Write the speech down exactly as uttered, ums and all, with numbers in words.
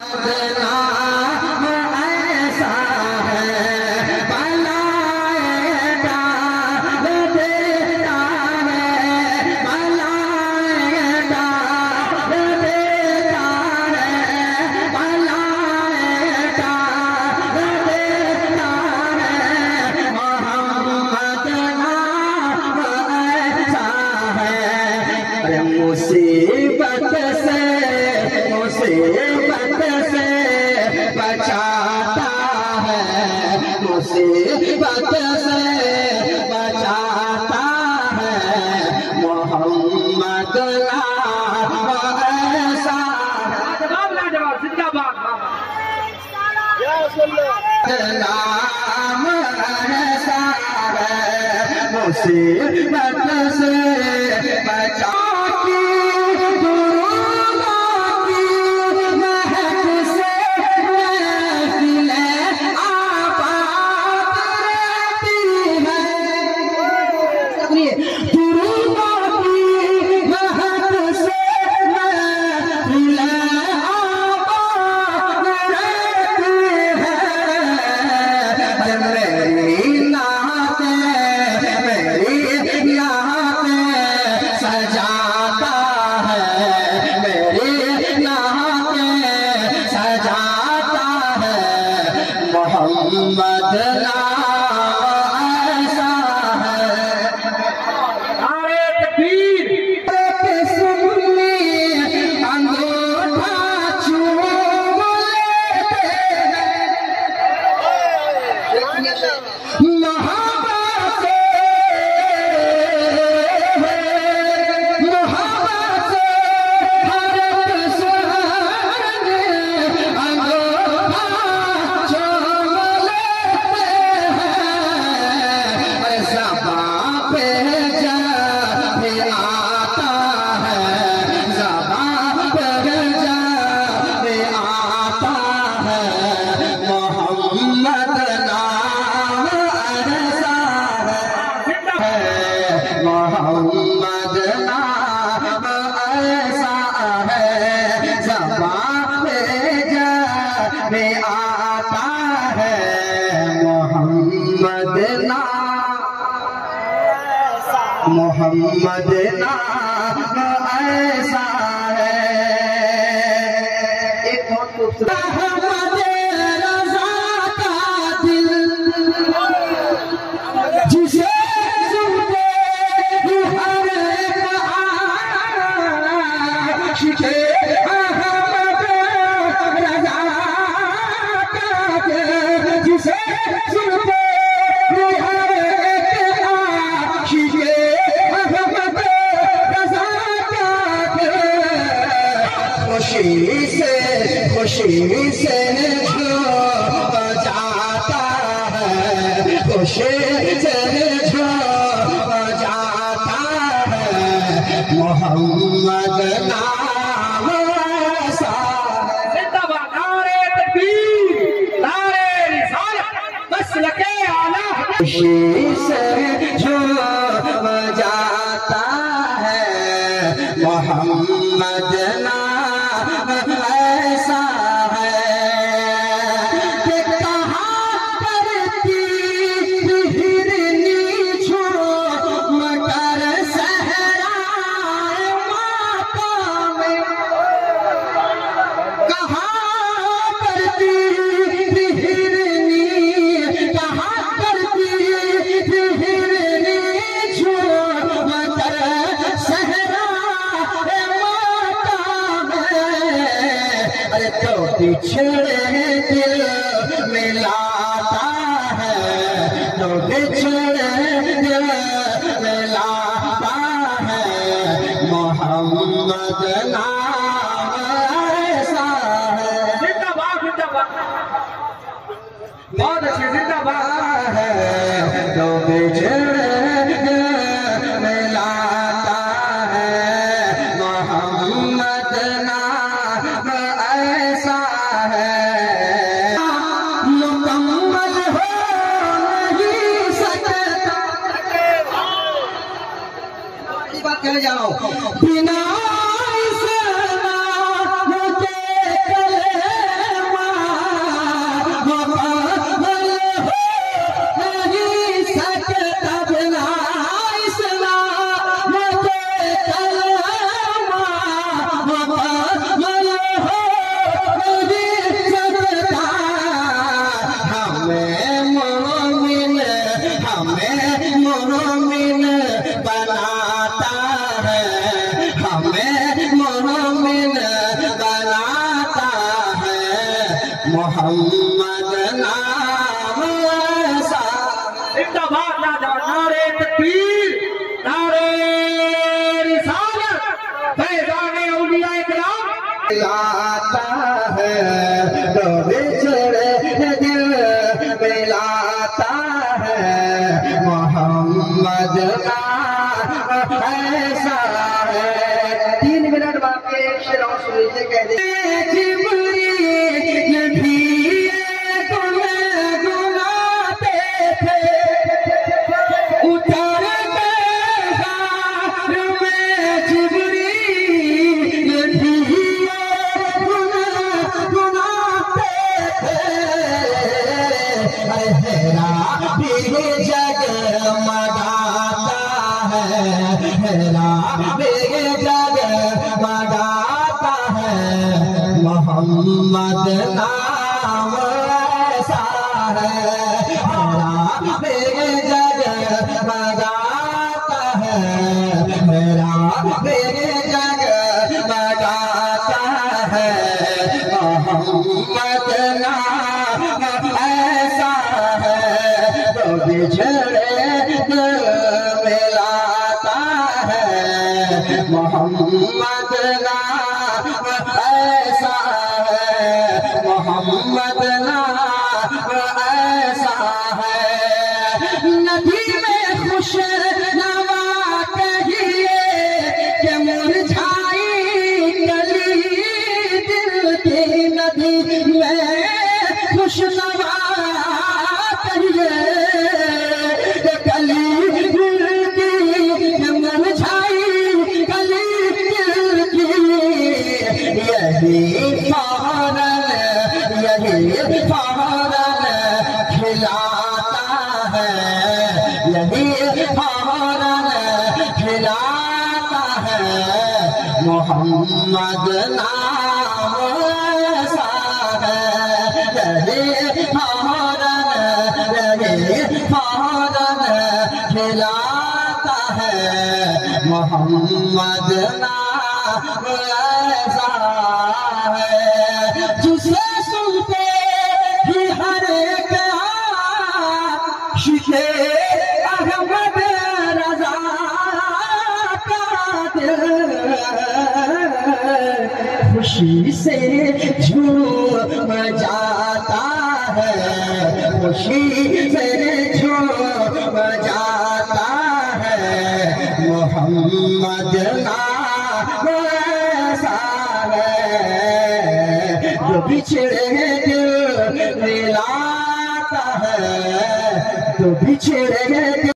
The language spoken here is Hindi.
मुसीबत से मुसीबत से बचाता है, मुसीबत से बचाता है मोहम्मद नाम ऐसा नाम ऐसा है, मुसीबत से बचा मोहम्मद नाम ऐसा है। नारे तकबीर सुन्नी अंगूठा चूम लेते मोहब्बत से मोहब्बत से हर अंगूठा मोहम्मद नाम ऐसा है, ज़बान पे जब आता है मोहम्मद नाम मोहम्मद नाम ऐसा है। एक बहुत खूबसूरत जिसे खुशी से खुशी से जो बजाता है, खुशी से जो बजाता है मोहम्मद नाम ऐसा है। जिंदाबाद नारे तकबीर नारे रिसालत मसलके आला। खुशी से जो बजाता है मोहम्मद नाम ऐसा है कि कहाँ करती हिरनी झूम कर सहराए माता में, कहाँ करती हिरनी कहाँ करती हिरनी झूम कर सहराए तो बिछड़े दिल मिलाता है, तो बिछड़े दिल मिलाता है मोहम्मद नाम ऐसा है। जिंदाबाद जिंदाबाद बहुत अच्छे जिंदाबाद है, तो बिछड़े दिल मिलाता है मोहम्मद नाम ऐसा है। मुकम्मल हो नहीं सकता, ये बात कहने जा रहा हूँ, बिना इस्लाम के नहीं सकता, हमें मोमिन हमें मोमिन बनाता है, हमें मोमिन बनाता है मोहम्मद नाम ऐसा। जिंदाबाद नारे तकबीर, नारे रिसालत, फैज़ाने औलिया इकराम। लाता है तो बिछड़े दिल मिलाता है मोहम्मद नाम ऐसा है। तीन मिनट बाकी एक शेर और सुन लीजिए। कह दे मोहम्मद नाम ऐसा है, मेरे जग बगाता है, मेरा मेरे जग बगाता है मोहम्मद नाम ऐसा है, तो बिछड़े दिल मिलाता है मोहम्मद नाम ऐसा है, मोहम्मद नाम ऐसा है। नदी में खुश नवा कहिए कि मुरझाई कली दिल की, नदी में खुश नवा कहिए कि कली दिल की, मुरझाई कली दिल की। यही फौरन यही फौरन खिलाता है, यही फौरन खिलाता है मोहम्मद नाम ऐसा है। यही फौरन यही फौरन खिलाता है मोहम्मद नाम ऐसा है। जिसे सुनते ही हर एक आशिक़े अहमद रज़ा का दिल खुशी से झूम जाता है, खुशी से झूम जाता है मोहम्मद नाम ऐसा है, जो बिछड़े दिल मिलाता है, जो बिछड़े